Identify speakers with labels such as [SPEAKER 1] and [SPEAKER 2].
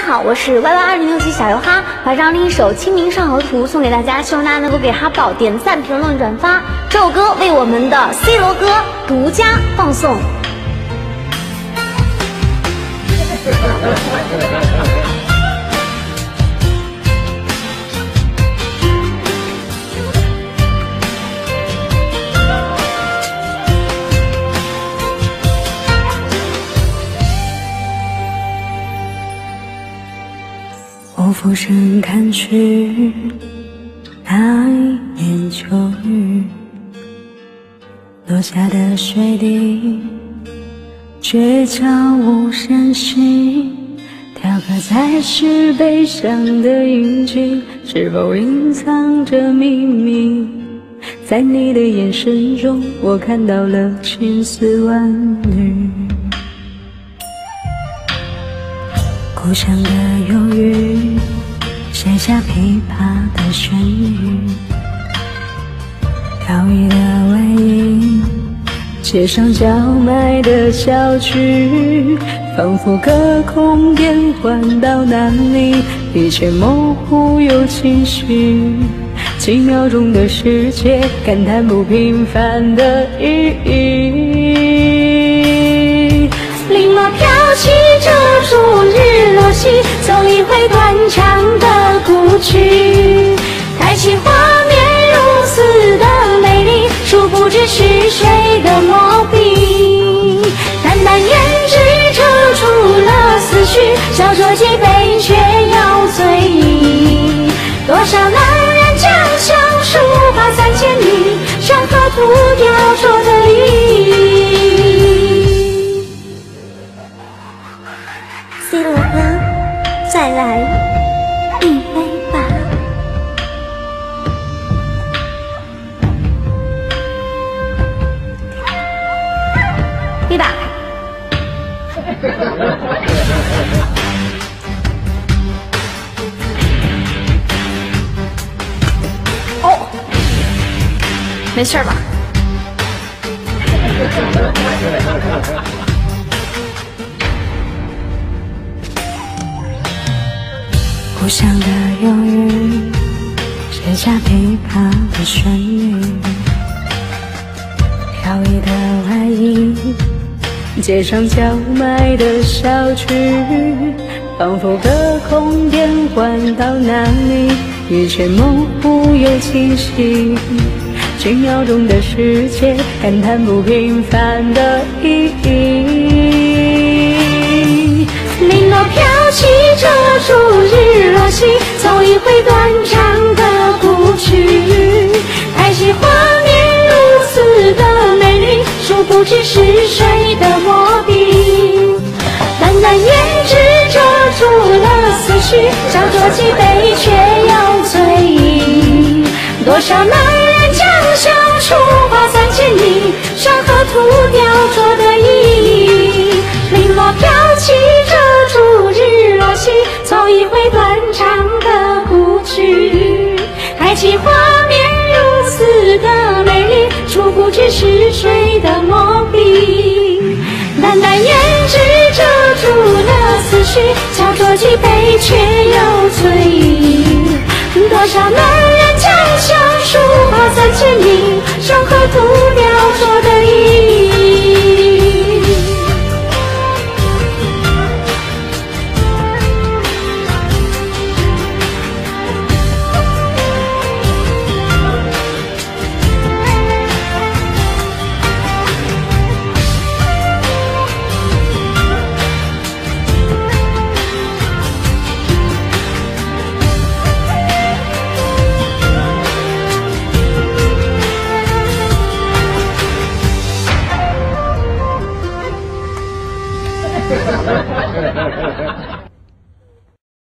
[SPEAKER 1] 好，我是 YY2067小油哈，把这样的一首《清明上河图》送给大家，希望大家能够给哈宝点赞、评论、转发。这首歌为我们的 C 罗哥独家放送。
[SPEAKER 2] 我俯身看去，那一年秋雨，落下的水滴，却悄无声息，雕刻在是悲伤的印记，是否隐藏着秘密？在你的眼神中，我看到了千丝万缕。故乡的忧郁，写下琵琶的旋律，飘逸的尾影，街上叫卖的小曲，仿佛隔空变换到哪里，一切模糊又清晰。几秒钟的世界，感叹不平凡的意义。
[SPEAKER 3] 零落飘起遮住日落西，走一回断肠的故去，开启画面如此的美丽，殊不知是谁的墨笔。淡淡胭脂遮住了思绪，小酌几杯却要醉意。多少男人将相书画3000里，上河图雕琢的意。
[SPEAKER 1] C 罗哥，再来一杯吧。杯打开。哦，没事吧？
[SPEAKER 2] 故乡的忧郁，写下琵琶的旋律，飘逸的外衣，街上叫卖的小曲，仿佛隔空变换到哪里，一切模糊又清晰。几秒钟的世界，感叹不平凡的意义。
[SPEAKER 3] 零落飘起遮住日落西，走一回断肠的故去，开启画面如此的美丽，殊不知是谁的墨笔。淡淡胭脂遮住了思绪，小酌几杯却要醉意。多少男人将相书画3000里，上河图雕琢的意义。零落飘起遮住日落西，走一回断肠的故去，开启画面如此的美丽，殊不知是谁的墨笔。淡淡胭脂遮住了思绪，小酌几杯